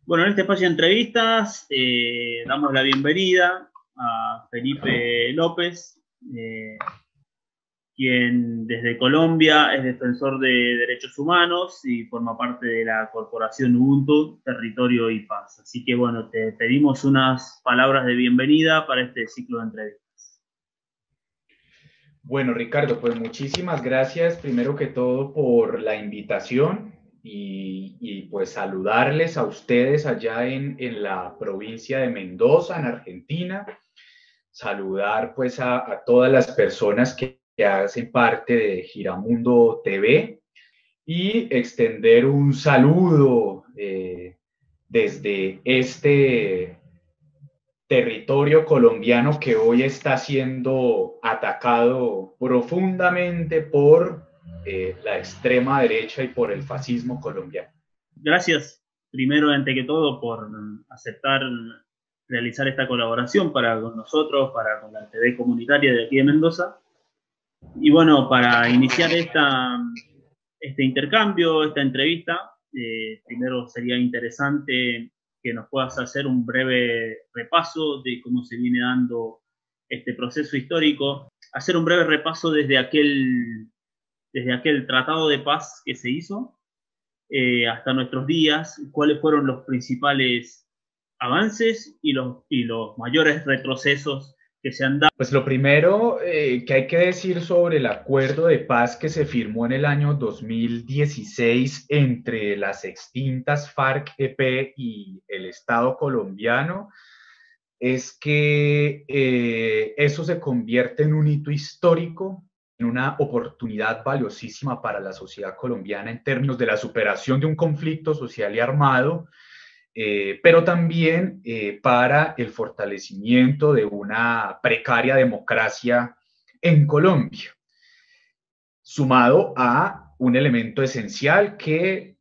Bueno, en este espacio de entrevistas damos la bienvenida a Felipe López, quien desde Colombia es defensor de derechos humanos y forma parte de la corporación Ubuntu, Territorio y Paz. Así que bueno, te pedimos unas palabras de bienvenida para este ciclo de entrevistas. Bueno, Ricardo, pues muchísimas gracias primero que todo por la invitación pues saludarles a ustedes allá en la provincia de Mendoza, en Argentina. Saludar pues a todas las personas que hacen parte de Giramundo TV y extender un saludo desde este territorio colombiano que hoy está siendo atacado profundamente por la extrema derecha y por el fascismo colombiano. Gracias, primero, ante que todo, por aceptar realizar esta colaboración para con nosotros, para con la TV comunitaria de aquí de Mendoza. Y bueno, para iniciar este intercambio, esta entrevista, primero sería interesante que nos puedas hacer un breve repaso de cómo se viene dando este proceso histórico, hacer un breve repaso desde aquel tratado de paz que se hizo hasta nuestros días, cuáles fueron los principales avances y los mayores retrocesos que se han dado. Pues lo primero que hay que decir sobre el acuerdo de paz que se firmó en el año 2016 entre las extintas FARC-EP y el Estado colombiano es que eso se convierte en un hito histórico, en una oportunidad valiosísima para la sociedad colombiana en términos de la superación de un conflicto social y armado, pero también para el fortalecimiento de una precaria democracia en Colombia, sumado a un elemento esencial que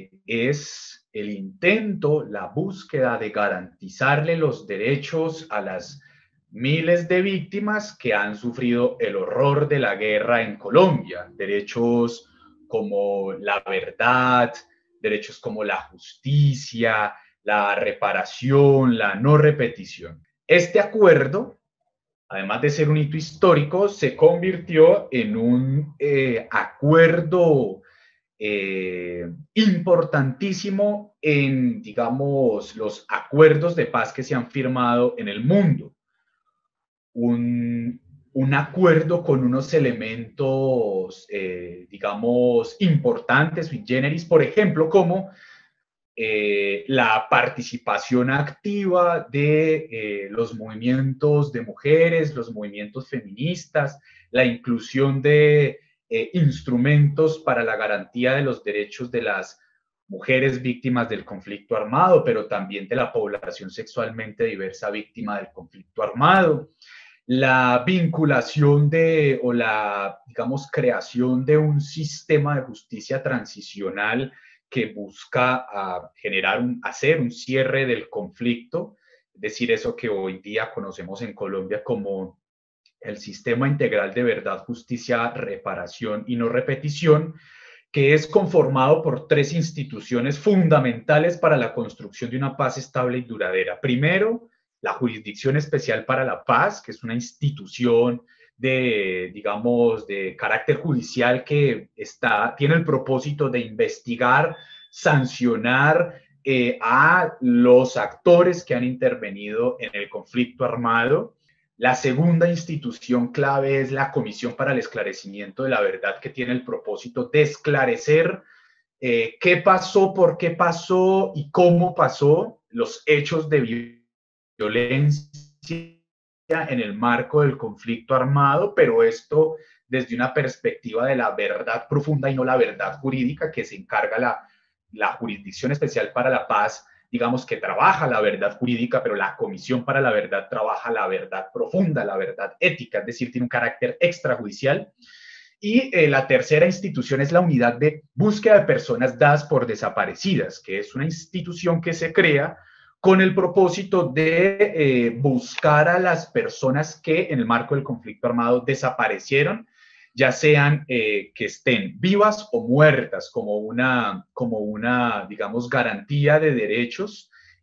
es el intento, la búsqueda de garantizarle los derechos a las miles de víctimas que han sufrido el horror de la guerra en Colombia, derechos como la verdad, derechos como la justicia, la reparación, la no repetición. Este acuerdo, además de ser un hito histórico, se convirtió en un acuerdo importantísimo en, digamos, los acuerdos de paz que se han firmado en el mundo. Un acuerdo con unos elementos, digamos, importantes, sui generis, por ejemplo, como la participación activa de los movimientos de mujeres, los movimientos feministas, la inclusión de instrumentos para la garantía de los derechos de las mujeres víctimas del conflicto armado, pero también de la población sexualmente diversa víctima del conflicto armado, la vinculación de o la, digamos, creación de un sistema de justicia transicional que busca hacer un cierre del conflicto, es decir, eso que hoy día conocemos en Colombia como el sistema integral de verdad, justicia, reparación y no repetición, que es conformado por tres instituciones fundamentales para la construcción de una paz estable y duradera. Primero, la Jurisdicción Especial para la Paz, que es una institución de, digamos, de carácter judicial que tiene el propósito de investigar, sancionar a los actores que han intervenido en el conflicto armado. La segunda institución clave es la Comisión para el Esclarecimiento de la Verdad, que tiene el propósito de esclarecer qué pasó, por qué pasó y cómo pasó los hechos de violencia en el marco del conflicto armado, pero esto desde una perspectiva de la verdad profunda y no la verdad jurídica que se encarga la Jurisdicción Especial para la Paz, digamos que trabaja la verdad jurídica, pero la Comisión para la Verdad trabaja la verdad profunda, la verdad ética, es decir, tiene un carácter extrajudicial. Y la tercera institución es la Unidad de Búsqueda de Personas Dadas por Desaparecidas, que es una institución que se crea con el propósito de buscar a las personas que en el marco del conflicto armado desaparecieron, ya sean que estén vivas o muertas, como una, digamos, garantía de derechos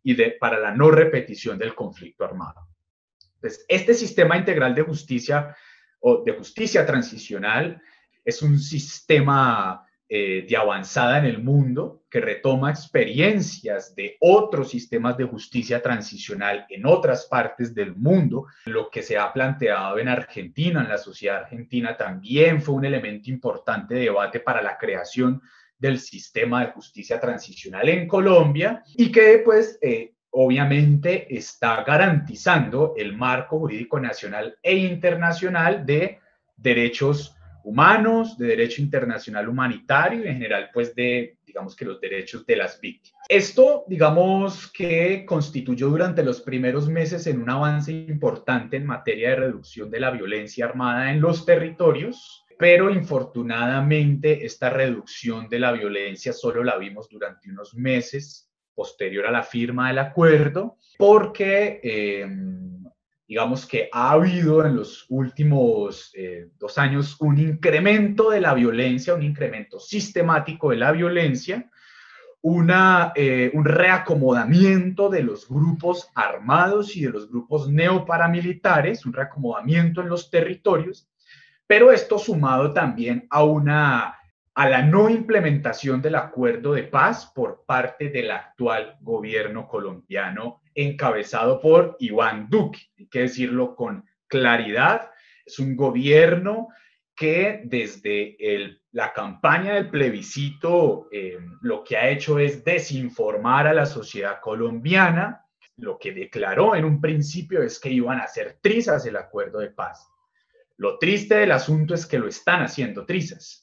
y para la no repetición del conflicto armado. Entonces, este sistema integral de justicia o de justicia transicional es un sistema de avanzada en el mundo que retoma experiencias de otros sistemas de justicia transicional en otras partes del mundo. Lo que se ha planteado en Argentina, en la sociedad argentina, también fue un elemento importante de debate para la creación del sistema de justicia transicional en Colombia y que pues obviamente está garantizando el marco jurídico nacional e internacional de derechos humanos, de derecho internacional humanitario y en general pues de, digamos que los derechos de las víctimas. Esto, digamos que constituyó durante los primeros meses en un avance importante en materia de reducción de la violencia armada en los territorios, pero infortunadamente esta reducción de la violencia solo la vimos durante unos meses posterior a la firma del acuerdo, porque digamos que ha habido en los últimos 2 años un incremento de la violencia, un incremento sistemático de la violencia, un reacomodamiento de los grupos armados y de los grupos neoparamilitares, un reacomodamiento en los territorios, pero esto sumado también a la no implementación del acuerdo de paz por parte del actual gobierno colombiano encabezado por Iván Duque. Hay que decirlo con claridad, es un gobierno que desde la campaña del plebiscito lo que ha hecho es desinformar a la sociedad colombiana. Lo que declaró en un principio es que iban a hacer trizas el acuerdo de paz. Lo triste del asunto es que lo están haciendo trizas.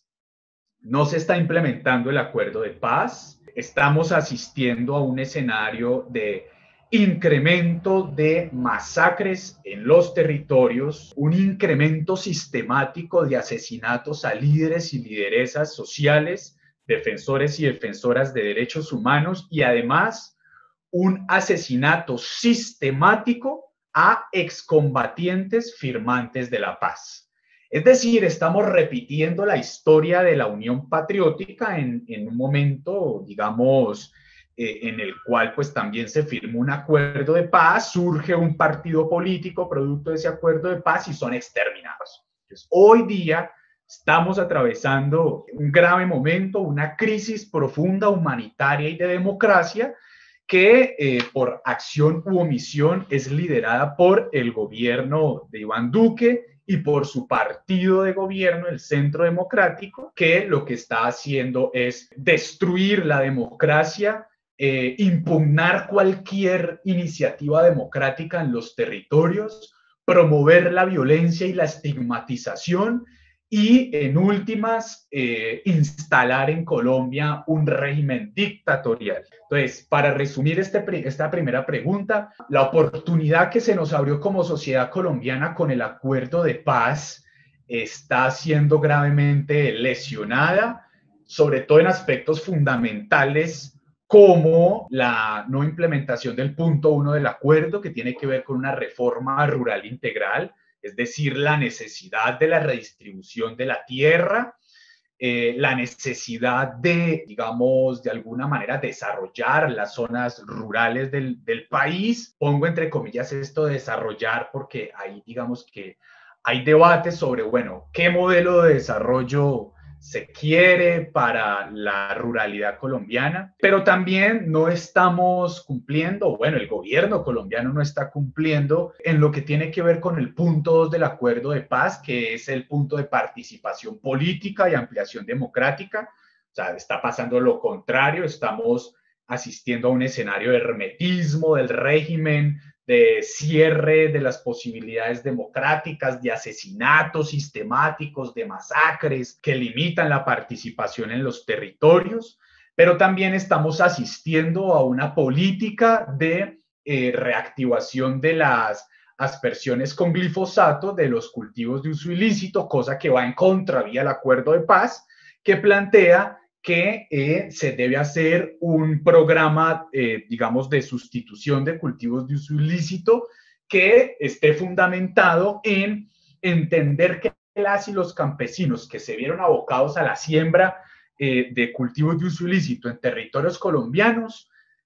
No se está implementando el acuerdo de paz. Estamos asistiendo a un escenario de incremento de masacres en los territorios, un incremento sistemático de asesinatos a líderes y lideresas sociales, defensores y defensoras de derechos humanos y además un asesinato sistemático a excombatientes firmantes de la paz. Es decir, estamos repitiendo la historia de la Unión Patriótica en un momento, digamos, en el cual pues también se firmó un acuerdo de paz, surge un partido político producto de ese acuerdo de paz y son exterminados. Entonces, hoy día estamos atravesando un grave momento, una crisis profunda humanitaria y de democracia que por acción u omisión es liderada por el gobierno de Iván Duque y por su partido de gobierno, el Centro Democrático, que lo que está haciendo es destruir la democracia, impugnar cualquier iniciativa democrática en los territorios, promover la violencia y la estigmatización y, en últimas, instalar en Colombia un régimen dictatorial. Entonces, para resumir esta primera pregunta, la oportunidad que se nos abrió como sociedad colombiana con el acuerdo de paz está siendo gravemente lesionada, sobre todo en aspectos fundamentales como la no implementación del punto 1 del acuerdo, que tiene que ver con una reforma rural integral, es decir, la necesidad de la redistribución de la tierra, la necesidad de, digamos, de alguna manera desarrollar las zonas rurales del país. Pongo entre comillas esto de desarrollar porque ahí, digamos que hay debates sobre, bueno, qué modelo de desarrollo se quiere para la ruralidad colombiana, pero también no estamos cumpliendo, bueno, el gobierno colombiano no está cumpliendo en lo que tiene que ver con el punto 2 del acuerdo de paz, que es el punto de participación política y ampliación democrática. O sea, está pasando lo contrario, estamos asistiendo a un escenario de hermetismo del régimen, de cierre de las posibilidades democráticas, de asesinatos sistemáticos, de masacres que limitan la participación en los territorios, pero también estamos asistiendo a una política de reactivación de las aspersiones con glifosato de los cultivos de uso ilícito, cosa que va en contravía del acuerdo de paz, que plantea que se debe hacer un programa, digamos, de sustitución de cultivos de uso ilícito que esté fundamentado en entender que las y los campesinos que se vieron abocados a la siembra de cultivos de uso ilícito en territorios colombianos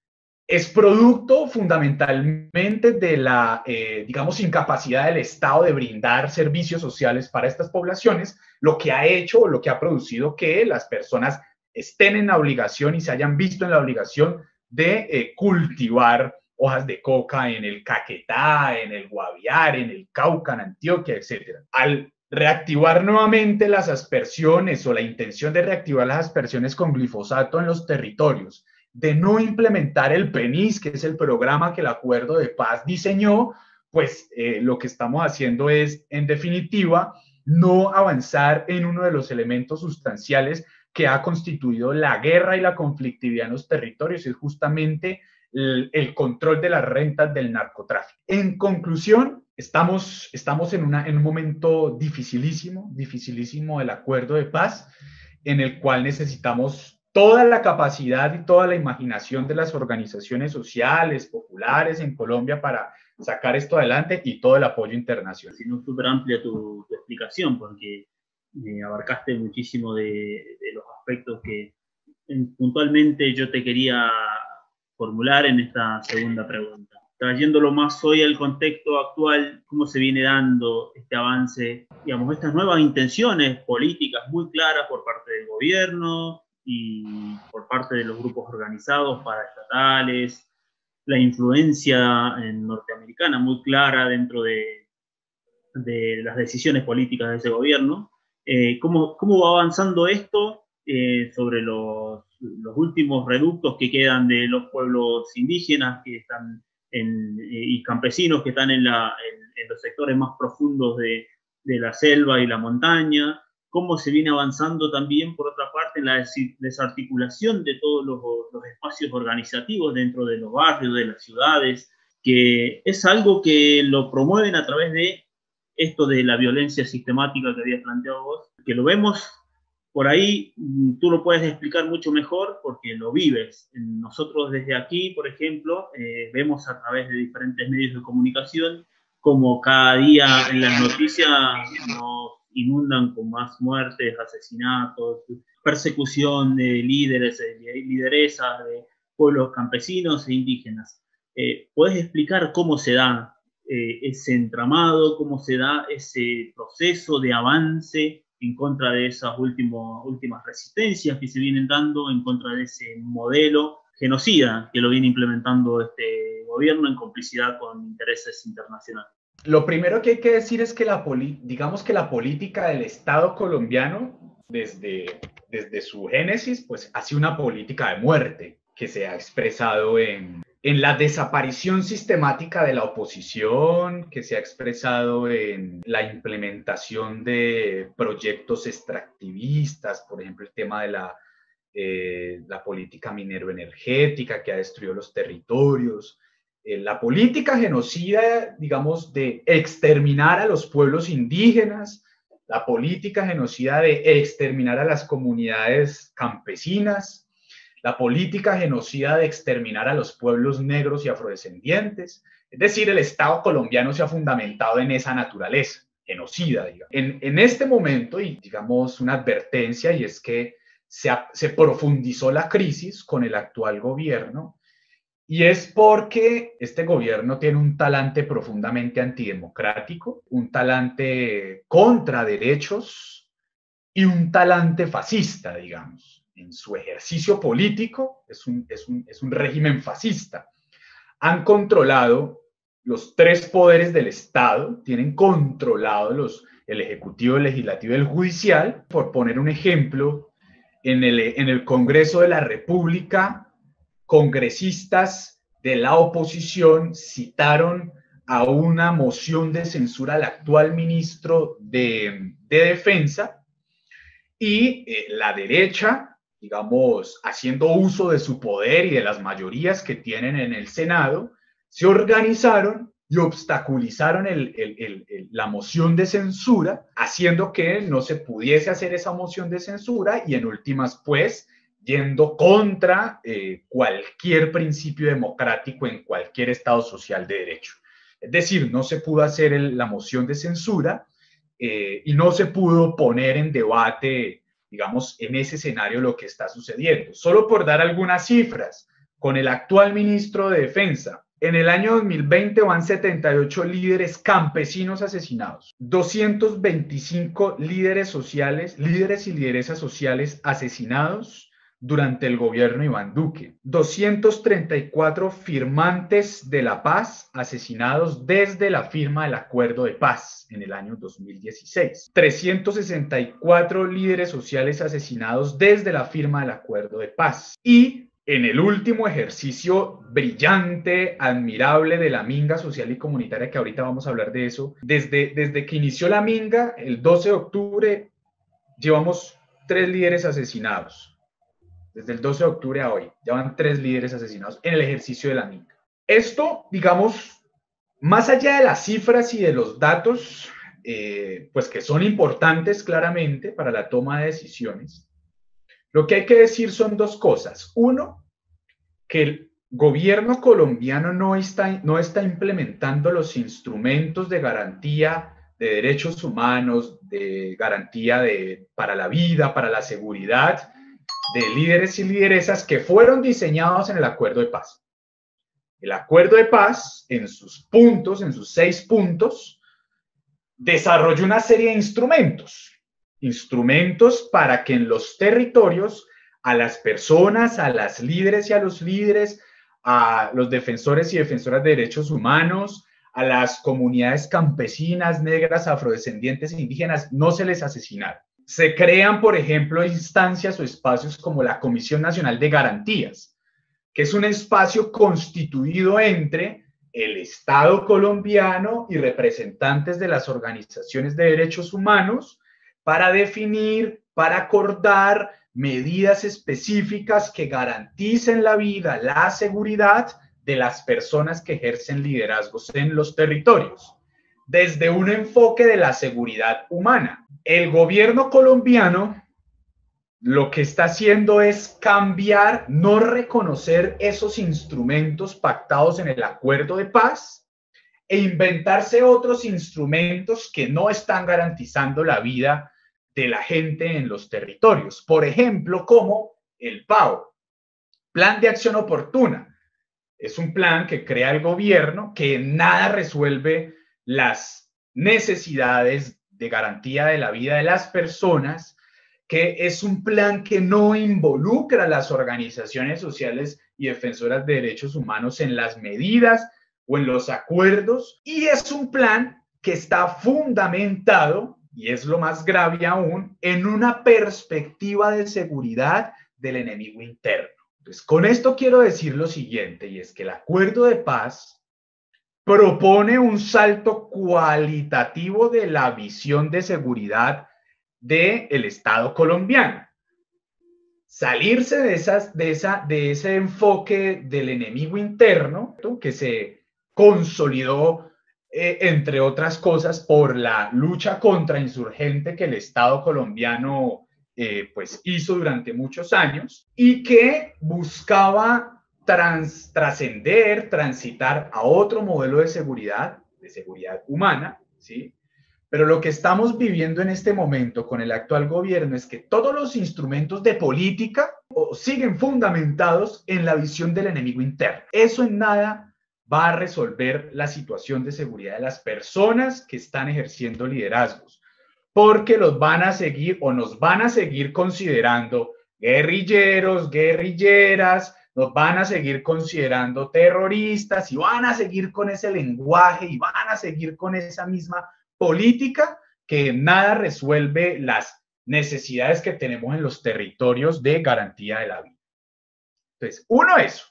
es producto fundamentalmente de la, digamos, incapacidad del Estado de brindar servicios sociales para estas poblaciones, lo que ha hecho o lo que ha producido que las personas estén en la obligación y se hayan visto en la obligación de cultivar hojas de coca en el Caquetá, en el Guaviare, en el Cauca, en Antioquia, etc. Al reactivar nuevamente las aspersiones o la intención de reactivar las aspersiones con glifosato en los territorios, de no implementar el PENIS, que es el programa que el Acuerdo de Paz diseñó, pues lo que estamos haciendo es, en definitiva, no avanzar en uno de los elementos sustanciales que ha constituido la guerra y la conflictividad en los territorios, es justamente el control de las rentas del narcotráfico. En conclusión, estamos en un momento dificilísimo del Acuerdo de Paz, en el cual necesitamos toda la capacidad y toda la imaginación de las organizaciones sociales, populares en Colombia para sacar esto adelante y todo el apoyo internacional. Sino súper amplia tu explicación, porque abarcaste muchísimo de los aspectos que puntualmente yo te quería formular en esta segunda pregunta. Trayéndolo más hoy al contexto actual, ¿cómo se viene dando este avance, digamos, estas nuevas intenciones políticas muy claras por parte del gobierno y por parte de los grupos organizados paraestatales, la influencia norteamericana muy clara dentro de las decisiones políticas de ese gobierno? ¿Cómo va avanzando esto sobre los últimos reductos que quedan de los pueblos indígenas que están y campesinos que están en los sectores más profundos de la selva y la montaña? ¿Cómo se viene avanzando también, por otra parte, en la desarticulación de todos los espacios organizativos dentro de los barrios, de las ciudades, que es algo que lo promueven a través de esto de la violencia sistemática que habías planteado vos, que lo vemos por ahí? Tú lo puedes explicar mucho mejor porque lo vives. Nosotros desde aquí, por ejemplo, vemos a través de diferentes medios de comunicación como cada día en las noticias nos inundan con más muertes, asesinatos, persecución de líderes, de lideresas, de pueblos campesinos e indígenas. ¿Puedes explicar cómo se da ese entramado, cómo se da ese proceso de avance en contra de esas últimas resistencias que se vienen dando, en contra de ese modelo genocida que lo viene implementando este gobierno en complicidad con intereses internacionales? Lo primero que hay que decir es que digamos que la política del Estado colombiano, desde su génesis, pues ha sido una política de muerte que se ha expresado en la desaparición sistemática de la oposición, que se ha expresado en la implementación de proyectos extractivistas, por ejemplo, el tema de la política minero-energética que ha destruido los territorios, la política genocida, digamos, de exterminar a los pueblos indígenas, la política genocida de exterminar a las comunidades campesinas, la política genocida de exterminar a los pueblos negros y afrodescendientes. Es decir, el Estado colombiano se ha fundamentado en esa naturaleza genocida, digamos. En este momento, y digamos una advertencia, y es que se profundizó la crisis con el actual gobierno, y es porque este gobierno tiene un talante profundamente antidemocrático, un talante contra derechos y un talante fascista, digamos. En su ejercicio político es un régimen fascista. Han controlado los tres poderes del Estado, tienen controlado el Ejecutivo, el Legislativo y el Judicial. Por poner un ejemplo, en el Congreso de la República, congresistas de la oposición citaron a una moción de censura al actual ministro de Defensa, y la derecha, digamos, haciendo uso de su poder y de las mayorías que tienen en el Senado, se organizaron y obstaculizaron la moción de censura, haciendo que no se pudiese hacer esa moción de censura y en últimas, pues, yendo contra cualquier principio democrático en cualquier Estado social de derecho. Es decir, no se pudo hacer la moción de censura y no se pudo poner en debate, digamos, en ese escenario lo que está sucediendo. Solo por dar algunas cifras, con el actual ministro de Defensa. En el año 2020 van 78 líderes campesinos asesinados, 225 líderes sociales, líderes y lideresas sociales asesinados durante el gobierno Iván Duque, 234 firmantes de la paz asesinados desde la firma del acuerdo de paz en el año 2016, 364 líderes sociales asesinados desde la firma del acuerdo de paz y en el último ejercicio brillante, admirable de la Minga social y comunitaria, que ahorita vamos a hablar de eso, desde que inició la Minga, el 12 de octubre, llevamos 3 líderes asesinados. Desde el 12 de octubre a hoy, ya van 3 líderes asesinados en el ejercicio de la Minga. Esto, digamos, más allá de las cifras y de los datos, pues que son importantes claramente para la toma de decisiones, lo que hay que decir son 2 cosas. Uno, que el gobierno colombiano no está implementando los instrumentos de garantía de derechos humanos, de garantía para la vida, para la seguridad de líderes y lideresas que fueron diseñados en el acuerdo de paz. El acuerdo de paz, en sus puntos, en sus 6 puntos, desarrolló una serie de instrumentos para que en los territorios a las personas, a las líderes y a los líderes, a los defensores y defensoras de derechos humanos, a las comunidades campesinas, negras, afrodescendientes e indígenas, no se les asesinara. Se crean, por ejemplo, instancias o espacios como la Comisión Nacional de Garantías, que es un espacio constituido entre el Estado colombiano y representantes de las organizaciones de derechos humanos para definir, para acordar medidas específicas que garanticen la vida, la seguridad de las personas que ejercen liderazgos en los territorios, desde un enfoque de la seguridad humana. El gobierno colombiano lo que está haciendo es cambiar, no reconocer esos instrumentos pactados en el acuerdo de paz e inventarse otros instrumentos que no están garantizando la vida de la gente en los territorios. Por ejemplo, como el PAO, Plan de Acción Oportuna. Es un plan que crea el gobierno que en nada resuelve las necesidades de garantía de la vida de las personas, que es un plan que no involucra a las organizaciones sociales y defensoras de derechos humanos en las medidas o en los acuerdos, y es un plan que está fundamentado, y es lo más grave aún, en una perspectiva de seguridad del enemigo interno. Entonces, con esto quiero decir lo siguiente, y es que el acuerdo de paz propone un salto cualitativo de la visión de seguridad del Estado colombiano. Salirse de ese enfoque del enemigo interno, que se consolidó, entre otras cosas, por la lucha contrainsurgente que el Estado colombiano pues hizo durante muchos años y que buscaba trascender, transitar a otro modelo de seguridad humana, ¿sí? Pero lo que estamos viviendo en este momento con el actual gobierno es que todos los instrumentos de política siguen fundamentados en la visión del enemigo interno. Eso en nada va a resolver la situación de seguridad de las personas que están ejerciendo liderazgos, porque los van a seguir o nos van a seguir considerando guerrilleros, guerrilleras, nos van a seguir considerando terroristas y van a seguir con ese lenguaje y van a seguir con esa misma política que nada resuelve las necesidades que tenemos en los territorios de garantía de la vida. Entonces, uno, eso.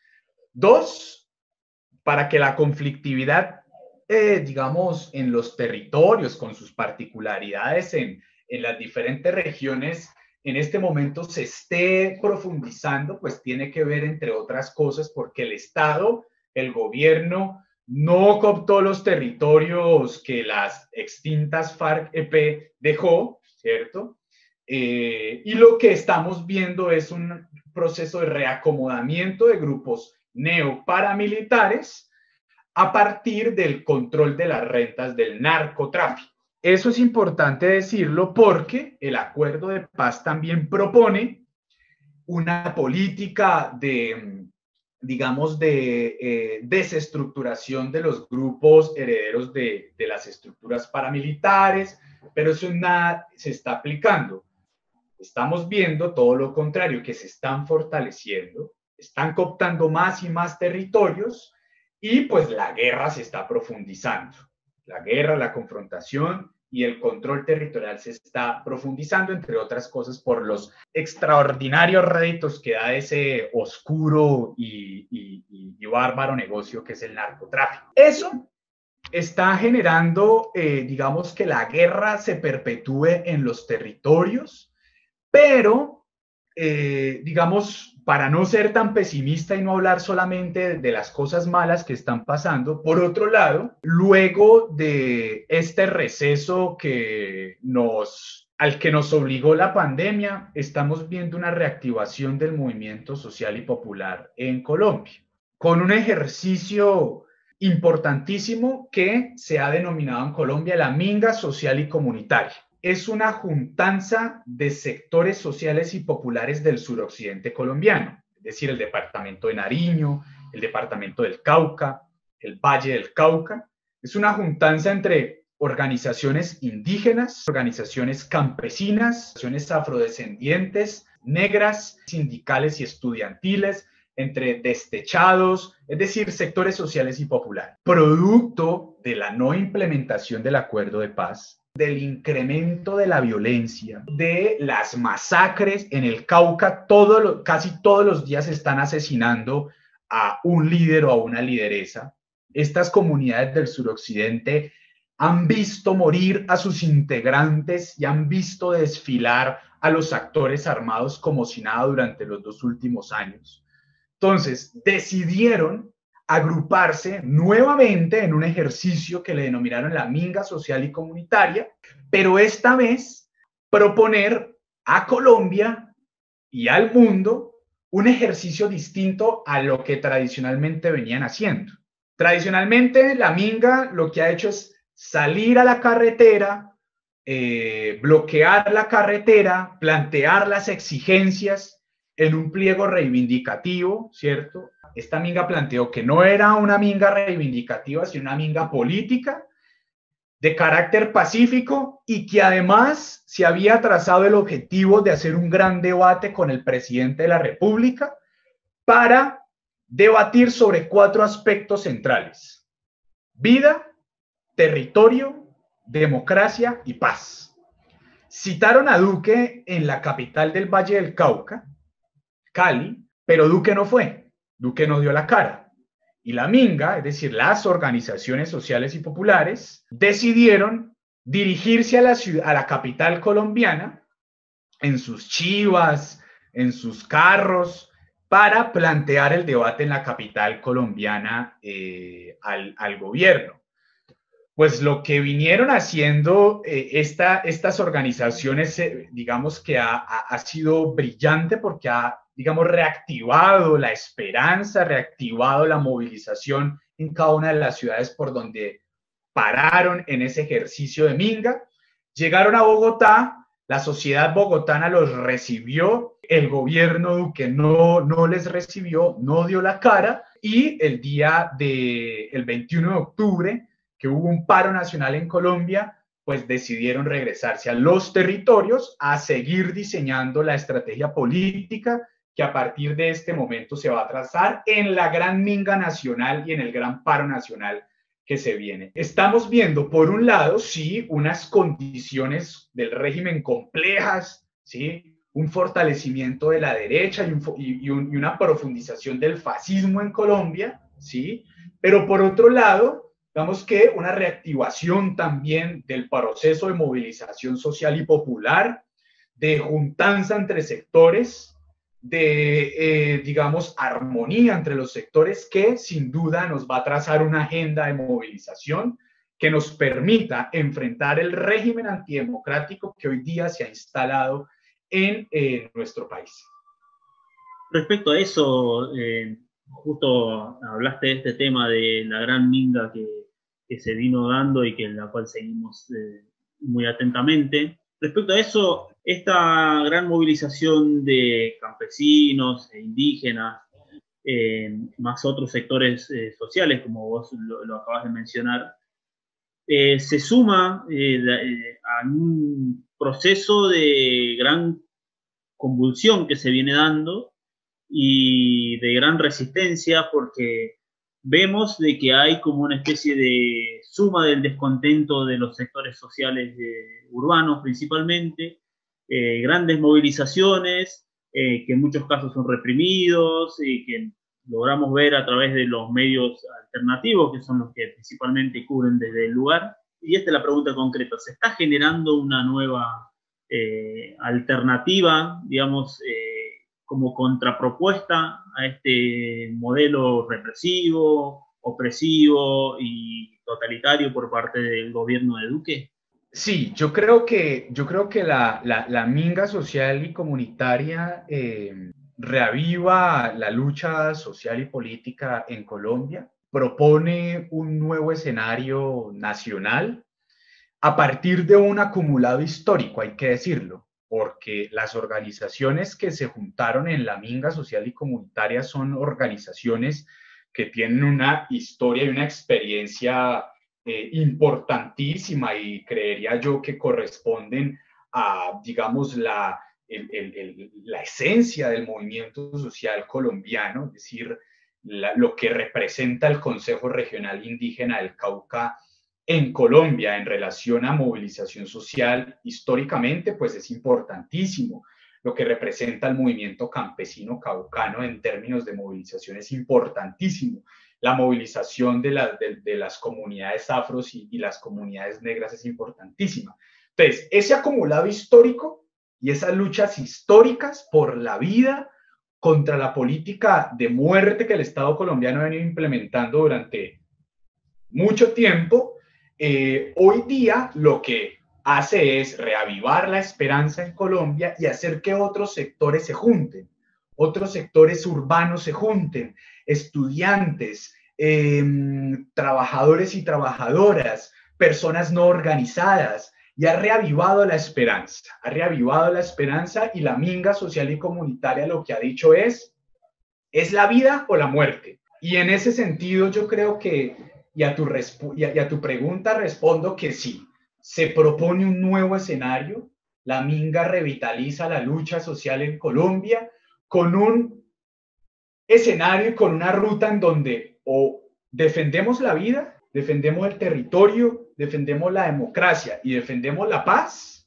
Dos, para que la conflictividad, digamos, en los territorios, con sus particularidades en las diferentes regiones, en este momento se esté profundizando, pues tiene que ver, entre otras cosas, porque el Estado, el gobierno, no cooptó los territorios que las extintas FARC-EP dejó, ¿cierto? Y lo que estamos viendo es un proceso de reacomodamiento de grupos neoparamilitares a partir del control de las rentas del narcotráfico. Eso es importante decirlo porque el acuerdo de paz también propone una política de digamos, de desestructuración de los grupos herederos de las estructuras paramilitares, pero eso nada se está aplicando. Estamos viendo todo lo contrario, que se están fortaleciendo, están cooptando más y más territorios y pues la guerra se está profundizando. La guerra, la confrontación y el control territorial se está profundizando, entre otras cosas, por los extraordinarios réditos que da ese oscuro y bárbaro negocio que es el narcotráfico. Eso está generando, digamos, que la guerra se perpetúe en los territorios, pero, digamos, para no ser tan pesimista y no hablar solamente de las cosas malas que están pasando, por otro lado, luego de este receso al que nos obligó la pandemia, estamos viendo una reactivación del movimiento social y popular en Colombia, con un ejercicio importantísimo que se ha denominado en Colombia la minga social y comunitaria. Es una juntanza de sectores sociales y populares del suroccidente colombiano, es decir, el departamento de Nariño, el departamento del Cauca, el Valle del Cauca. Es una juntanza entre organizaciones indígenas, organizaciones campesinas, organizaciones afrodescendientes, negras, sindicales y estudiantiles, entre destechados, es decir, sectores sociales y populares. Producto de la no implementación del acuerdo de paz, del incremento de la violencia, de las masacres en el Cauca, casi todos los días están asesinando a un líder o a una lideresa. Estas comunidades del suroccidente han visto morir a sus integrantes y han visto desfilar a los actores armados como si nada durante los 2 últimos años. Entonces, decidieron agruparse nuevamente en un ejercicio que le denominaron la minga social y comunitaria, pero esta vez proponer a Colombia y al mundo un ejercicio distinto a lo que tradicionalmente venían haciendo. Tradicionalmente, la minga lo que ha hecho es salir a la carretera, bloquear la carretera, plantear las exigencias en un pliego reivindicativo, ¿cierto? Esta minga planteó que no era una minga reivindicativa, sino una minga política de carácter pacífico y que además se había trazado el objetivo de hacer un gran debate con el presidente de la República para debatir sobre 4 aspectos centrales: vida, territorio, democracia y paz. Citaron a Duque en la capital del Valle del Cauca, Cali, pero Duque no fue. Duque no dio la cara. Y la minga, es decir, las organizaciones sociales y populares, decidieron dirigirse a la capital colombiana en sus chivas, en sus carros, para plantear el debate en la capital colombiana al gobierno. Pues lo que vinieron haciendo estas organizaciones, digamos que ha sido brillante porque ha, digamos, reactivado la esperanza, reactivado la movilización en cada una de las ciudades por donde pararon en ese ejercicio de minga. Llegaron a Bogotá, la sociedad bogotana los recibió, el gobierno Duque no les recibió, no dio la cara, y el 21 de octubre, que hubo un paro nacional en Colombia, pues decidieron regresarse a los territorios a seguir diseñando la estrategia política que a partir de este momento se va a trazar en la gran minga nacional y en el gran paro nacional que se viene. Estamos viendo, por un lado, sí, unas condiciones del régimen complejas, sí, un fortalecimiento de la derecha y una profundización del fascismo en Colombia, sí, pero por otro lado, digamos que una reactivación también del proceso de movilización social y popular, de juntanza entre sectores, de, digamos, armonía entre los sectores que sin duda nos va a trazar una agenda de movilización que nos permita enfrentar el régimen antidemocrático que hoy día se ha instalado en nuestro país. Respecto a eso, justo hablaste de este tema de la gran minga que se vino dando y que en la cual seguimos muy atentamente. Respecto a eso, esta gran movilización de campesinos e indígenas más otros sectores sociales, como vos lo acabas de mencionar, se suma a un proceso de gran convulsión que se viene dando y de gran resistencia, porque vemos de que hay como una especie de suma del descontento de los sectores sociales urbanos principalmente, grandes movilizaciones que en muchos casos son reprimidos y que logramos ver a través de los medios alternativos, que son los que principalmente cubren desde el lugar. Y esta es la pregunta concreta: ¿se está generando una nueva alternativa, digamos, como contrapropuesta a este modelo represivo, opresivo y totalitario por parte del gobierno de Duque? Sí, yo creo que la minga social y comunitaria reaviva la lucha social y política en Colombia, propone un nuevo escenario nacional a partir de un acumulado histórico, hay que decirlo, porque las organizaciones que se juntaron en la minga social y comunitaria son organizaciones que tienen una historia y una experiencia importantísima, y creería yo que corresponden a, digamos, la esencia del movimiento social colombiano, es decir, lo que representa el Consejo Regional Indígena del Cauca en Colombia en relación a movilización social. Históricamente, pues es importantísimo. Lo que representa el movimiento campesino caucano en términos de movilización es importantísimo. La movilización de las comunidades afros y las comunidades negras es importantísima. Entonces, ese acumulado histórico y esas luchas históricas por la vida contra la política de muerte que el Estado colombiano ha venido implementando durante mucho tiempo, hoy día lo que hace es reavivar la esperanza en Colombia y hacer que otros sectores se junten, otros sectores urbanos se junten, estudiantes, trabajadores y trabajadoras, personas no organizadas, y ha reavivado la esperanza, y la minga social y comunitaria lo que ha dicho es la vida o la muerte. Y en ese sentido yo creo que, y a tu pregunta respondo que sí, se propone un nuevo escenario. La minga revitaliza la lucha social en Colombia con un escenario y con una ruta en donde o defendemos la vida, defendemos el territorio, defendemos la democracia y defendemos la paz,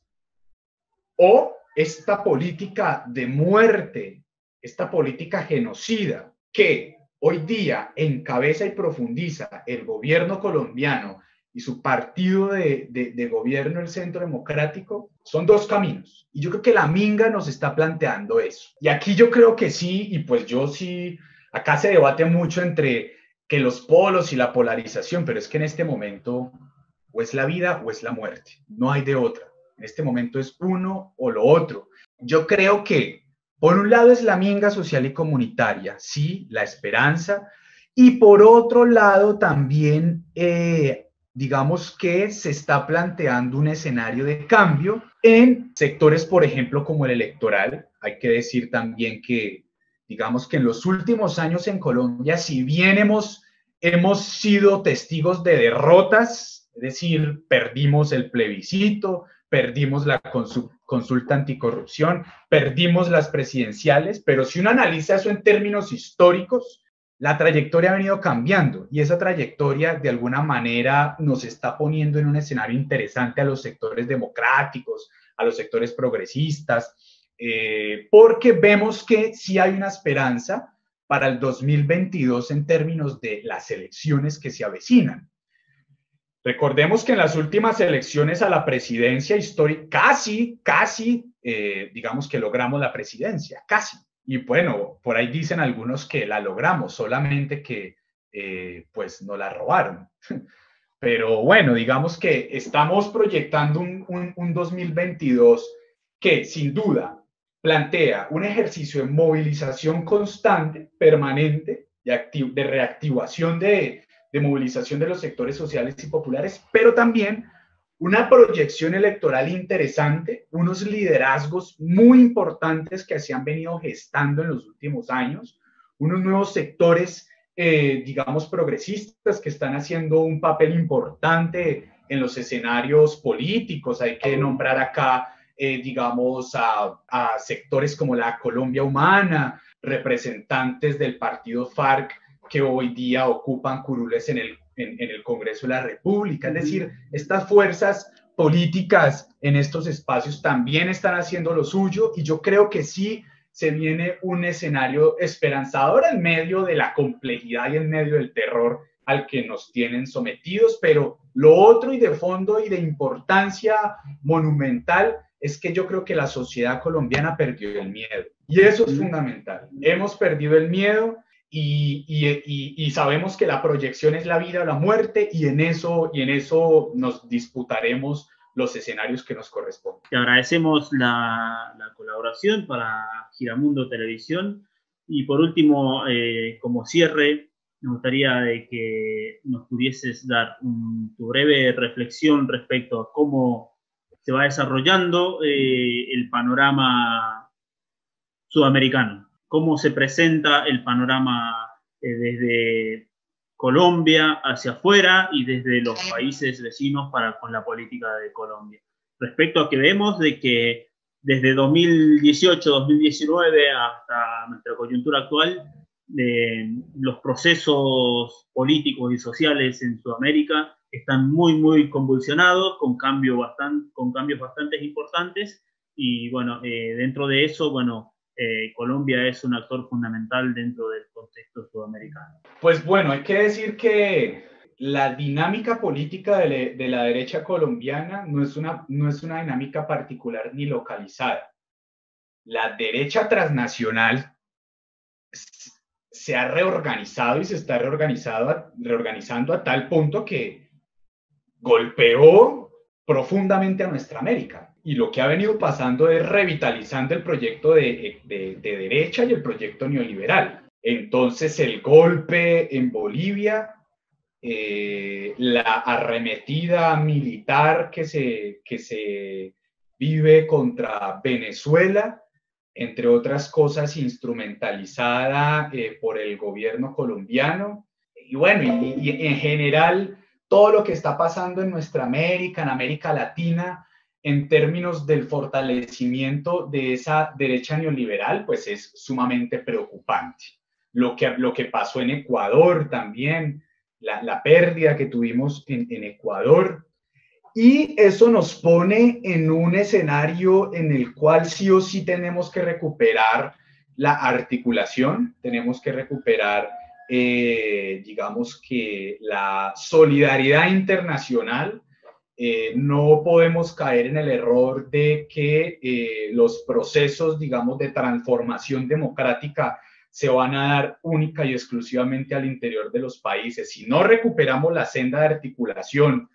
o esta política de muerte, esta política genocida que hoy día encabeza y profundiza el gobierno colombiano y su partido de gobierno, el Centro Democrático, son dos caminos. Y yo creo que la minga nos está planteando eso. Y aquí yo creo que sí, y pues yo sí, acá se debate mucho entre que los polos y la polarización, pero es que en este momento o es la vida o es la muerte, no hay de otra. En este momento es uno o lo otro. Yo creo que por un lado es la minga social y comunitaria, sí, la esperanza, y por otro lado también digamos que se está planteando un escenario de cambio en sectores, por ejemplo, como el electoral. Hay que decir también que, digamos que en los últimos años en Colombia, si bien hemos sido testigos de derrotas, es decir, perdimos el plebiscito, perdimos la consulta anticorrupción, perdimos las presidenciales, pero si uno analiza eso en términos históricos, la trayectoria ha venido cambiando, y esa trayectoria de alguna manera nos está poniendo en un escenario interesante a los sectores democráticos, a los sectores progresistas, porque vemos que sí hay una esperanza para el 2022 en términos de las elecciones que se avecinan. Recordemos que en las últimas elecciones a la presidencia histórica, casi, digamos que logramos la presidencia, casi. Y bueno, por ahí dicen algunos que la logramos, solamente que pues nos la robaron. Pero bueno, digamos que estamos proyectando un 2022 que sin duda plantea un ejercicio de movilización constante, permanente, de reactivación de movilización de los sectores sociales y populares, pero también una proyección electoral interesante, unos liderazgos muy importantes que se han venido gestando en los últimos años, unos nuevos sectores, digamos, progresistas que están haciendo un papel importante en los escenarios políticos. Hay que nombrar acá, digamos, a sectores como la Colombia Humana, representantes del partido FARC que hoy día ocupan curules en el Congreso de la República. Es decir, estas fuerzas políticas en estos espacios también están haciendo lo suyo, y yo creo que sí se viene un escenario esperanzador en medio de la complejidad y en medio del terror al que nos tienen sometidos. Pero lo otro, y de fondo y de importancia monumental, es que yo creo que la sociedad colombiana perdió el miedo, y eso es fundamental. Hemos perdido el miedo, y sabemos que la proyección es la vida o la muerte, y en eso nos disputaremos los escenarios que nos corresponden. Te agradecemos la colaboración para Giramundo Televisión, y por último, como cierre, me gustaría de que nos pudieses dar tu breve reflexión respecto a cómo se va desarrollando el panorama sudamericano. Cómo se presenta el panorama desde Colombia hacia afuera y desde los países vecinos con la política de Colombia. Respecto a que vemos de que desde 2018-2019 hasta nuestra coyuntura actual, los procesos políticos y sociales en Sudamérica están muy convulsionados, con cambios bastante importantes, y bueno, dentro de eso, bueno, Colombia es un actor fundamental dentro del contexto sudamericano. Pues bueno, hay que decir que la dinámica política de la derecha colombiana no es una dinámica particular ni localizada. La derecha transnacional se ha reorganizado y se está reorganizando a tal punto que golpeó profundamente a nuestra América. Y lo que ha venido pasando es revitalizando el proyecto de derecha y el proyecto neoliberal. Entonces, el golpe en Bolivia, la arremetida militar que se vive contra Venezuela, entre otras cosas, instrumentalizada por el gobierno colombiano. Y bueno, y en general, todo lo que está pasando en nuestra América, en América Latina, en términos del fortalecimiento de esa derecha neoliberal, pues es sumamente preocupante. Lo que pasó en Ecuador también, la pérdida que tuvimos en Ecuador, y eso nos pone en un escenario en el cual sí o sí tenemos que recuperar la articulación, tenemos que recuperar, digamos que la solidaridad internacional. No podemos caer en el error de que los procesos, digamos, de transformación democrática se van a dar única y exclusivamente al interior de los países. Si no recuperamos la senda de articulación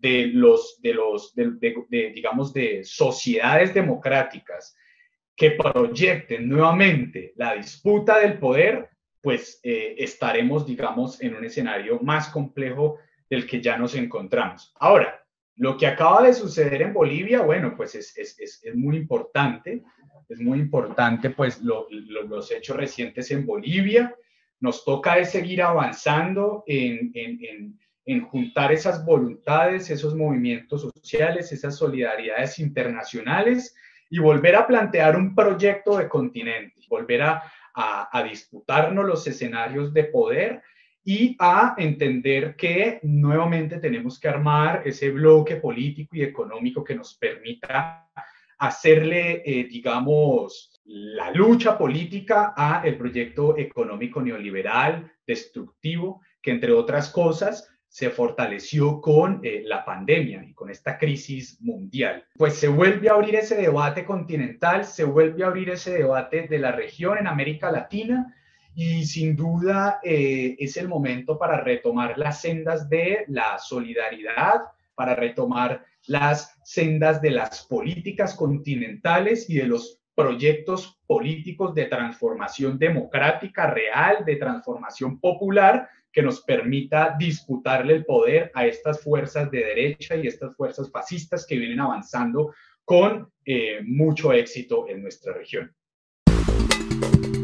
digamos, de sociedades democráticas que proyecten nuevamente la disputa del poder, pues estaremos, digamos, en un escenario más complejo del que ya nos encontramos. Ahora, lo que acaba de suceder en Bolivia, bueno, pues es muy importante. Es muy importante, pues, los hechos recientes en Bolivia. Nos toca seguir avanzando en juntar esas voluntades, esos movimientos sociales, esas solidaridades internacionales, y volver a plantear un proyecto de continente, volver a disputarnos los escenarios de poder, y a entender que nuevamente tenemos que armar ese bloque político y económico que nos permita hacerle, digamos, la lucha política a el proyecto económico neoliberal destructivo, que entre otras cosas se fortaleció con la pandemia y con esta crisis mundial. Pues se vuelve a abrir ese debate continental, se vuelve a abrir ese debate de la región en América Latina, y sin duda es el momento para retomar las sendas de la solidaridad, para retomar las sendas de las políticas continentales y de los proyectos políticos de transformación democrática real, de transformación popular, que nos permita disputarle el poder a estas fuerzas de derecha y estas fuerzas fascistas que vienen avanzando con mucho éxito en nuestra región.